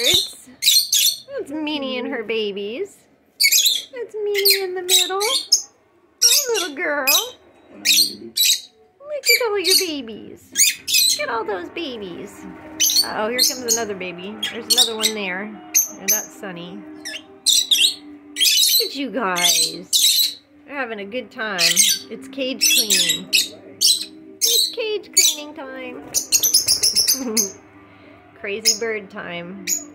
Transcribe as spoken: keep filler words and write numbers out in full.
lovebirds. That's Minnie and her babies. That's Minnie in the middle. Hi, little girl. Look at all your babies. Look at all those babies. Uh oh, here comes another baby. There's another one there. And that's Sunny. Look at you guys. They're having a good time. It's cage cleaning. It's cage cleaning time. Crazy bird time.